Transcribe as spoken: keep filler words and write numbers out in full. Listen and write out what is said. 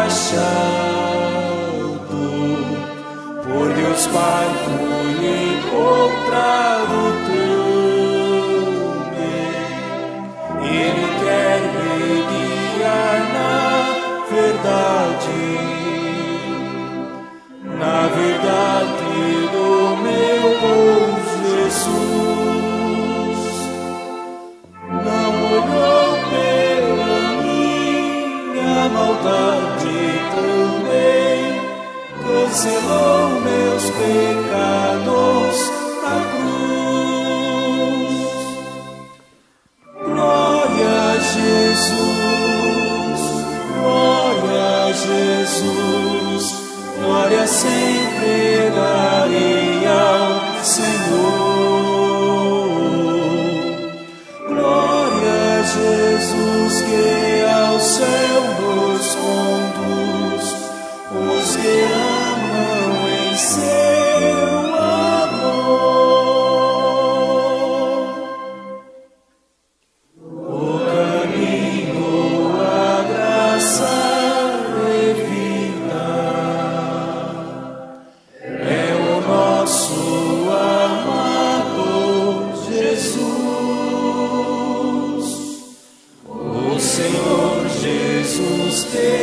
achado, por Deus Pai fui encontrado também. Ele quer me guiar na verdade, na verdade do meu bom Jesus. Não olhou pela minha maldade também, cancelou meus pecados na cruz. Glória a Jesus, glória a Jesus, glória sempre darei ao Senhor. Glória a Jesus que ao céu nos conduz, os que amam em seu amor. O caminho, a graça e vida é o nosso amado Jesus. O Senhor Jesus tem